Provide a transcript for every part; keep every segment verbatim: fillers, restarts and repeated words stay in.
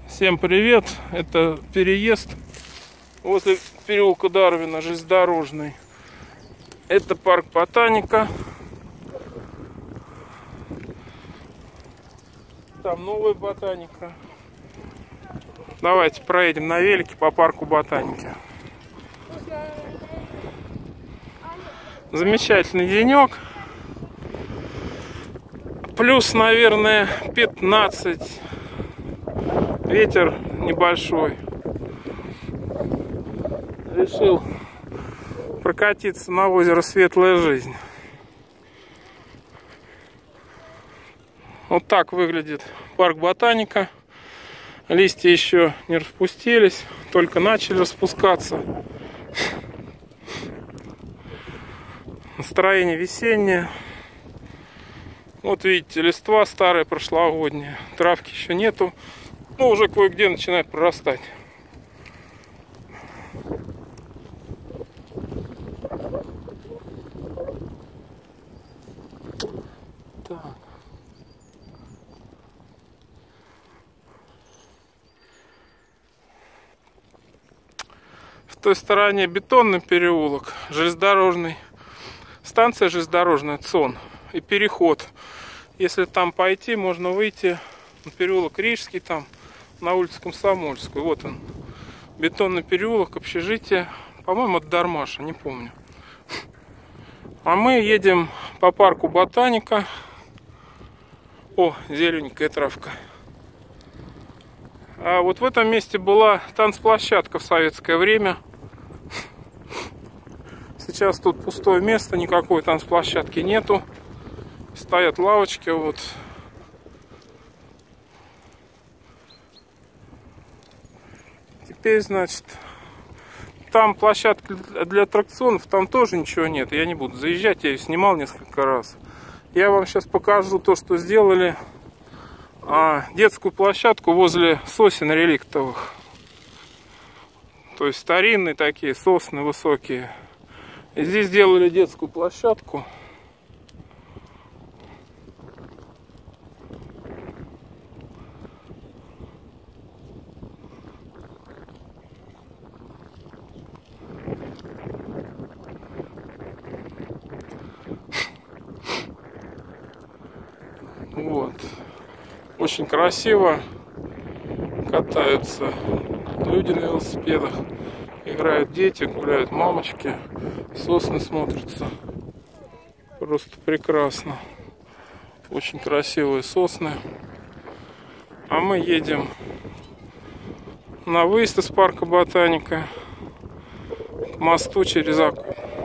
Всем привет! Это переезд возле переулка Дарвина, железнодорожный. Это парк Ботаника. Там новая Ботаника. Давайте проедем на велике по парку Ботаники. Замечательный денек. Плюс, наверное, пятнадцать. Ветер небольшой. Решил прокатиться на озеро Светлая Жизнь. Вот так выглядит парк Ботаника. Листья еще не распустились, только начали распускаться. Настроение весеннее. Вот видите, листва старая, прошлогодняя. Травки еще нету, но уже кое-где начинает прорастать. Так. В той стороне бетонный переулок, железнодорожный, станция железнодорожная ЦОН и переход. Если там пойти, можно выйти на переулок Рижский, там на улицу Комсомольскую. Вот он, бетонный переулок, общежитие. По-моему, это Дармаша, не помню. А мы едем по парку Ботаника. О, зелененькая травка. А вот в этом месте была танцплощадка в советское время. Сейчас тут пустое место, никакой танцплощадки нету. Стоят лавочки, вот. Теперь, значит, там площадка для аттракционов, там тоже ничего нет. Я не буду заезжать, я ее снимал несколько раз. Я вам сейчас покажу то, что сделали. А, детскую площадку возле сосен реликтовых. То есть старинные такие сосны высокие. И здесь сделали детскую площадку. Вот. Очень красиво. Катаются люди на велосипедах. Играют дети, гуляют мамочки. Сосны смотрятся. Просто прекрасно. Очень красивые сосны. А мы едем на выезд из парка Ботаника к мосту через Аку.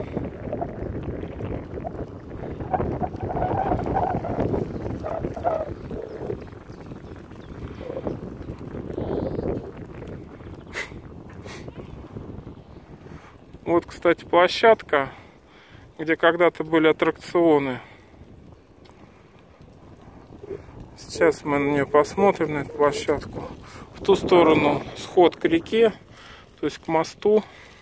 Вот, кстати, площадка, где когда-то были аттракционы. Сейчас мы на нее посмотрим, на эту площадку. В ту сторону сход к реке, то есть к мосту.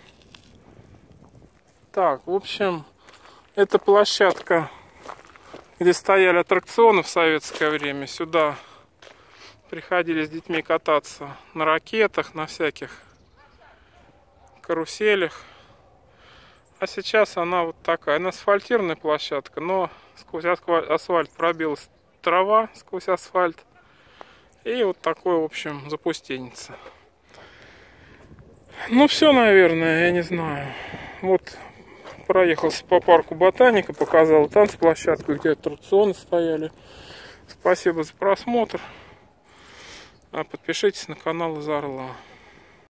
Так, в общем, это площадка, где стояли аттракционы в советское время. Сюда приходили с детьми кататься на ракетах, на всяких каруселях. А сейчас она вот такая, она асфальтированная площадка, но сквозь асфальт пробилась трава, сквозь асфальт. И вот такое, в общем, запустенница. Ну все, наверное, я не знаю. Вот проехался по парку Ботаника, показал танцплощадку, где аттракционы стояли. Спасибо за просмотр. Подпишитесь на канал Из Орла.